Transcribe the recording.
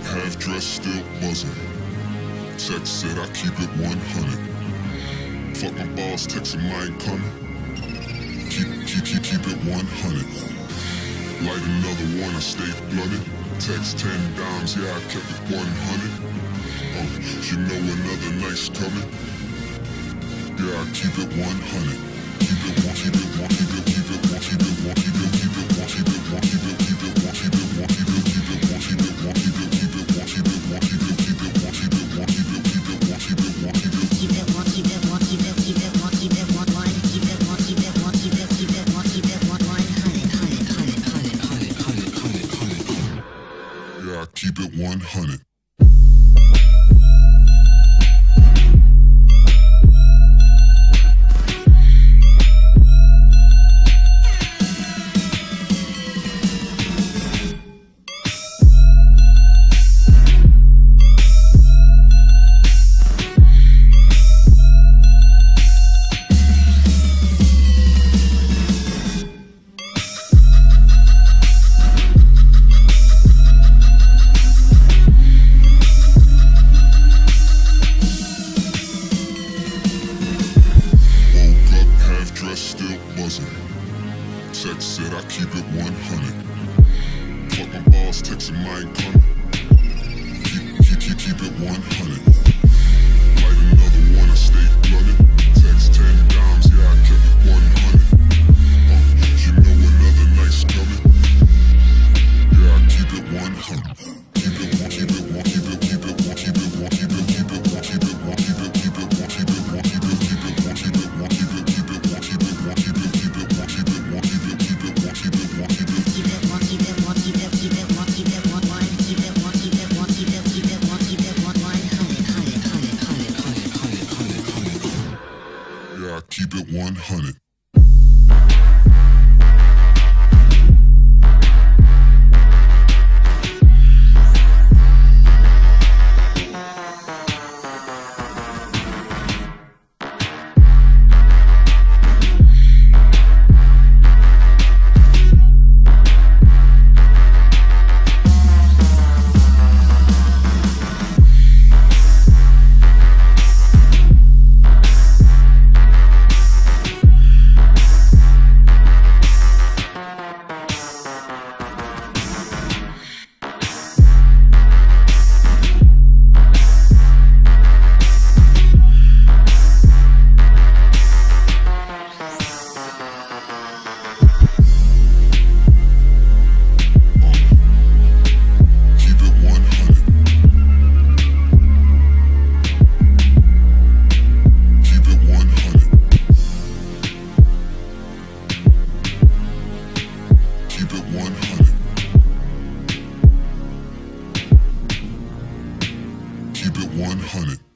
half dressed, still buzzing. Text said I keep it 100. Fuck my boss, text him I ain't coming. Keep it 100. Light another one, I stay flooded. Text 10 dimes, yeah, I kept it 100. You know another night's coming. Yeah, I keep it 100. Keep it one, keep it one, keep it, keep it one, keep it one, keep it, keep it one, keep it one, keep it, keep it one, keep it one, keep it, keep it one, keep it one, keep it, keep it one, keep it one, keep it, keep it one, keep it one, keep it, keep it one, keep it one, keep it, keep it one, keep it one, keep it, keep it one, keep it one, keep it one, keep it one, keep it, keep it one, keep it one, 100. Yeah, I keep it 100. Still buzzing. Text said I keep it 100. Fuck my boss, text him I ain't coming. Keep it 100. Light another one, I stay flooded. Text 10 dimes, yeah, I kept it 100. You know another night's coming. Yeah, I keep it 100. Keep it one, keep it one, keep it, keep it one, keep it one, keep it, keep it one, keep it one, keep it, keep it one, keep it one, keep it, keep it one, keep it one, keep it, keep it one, keep it one, keep it, keep it one, keep it one, keep it, keep it one, keep it one, keep it, keep it one, keep it one, keep it, keep it one, keep it one, keep it one, keep it one, keep it, keep it one, keep it one, 100. Yeah, I keep it 100. Keep it 100. Keep it 100.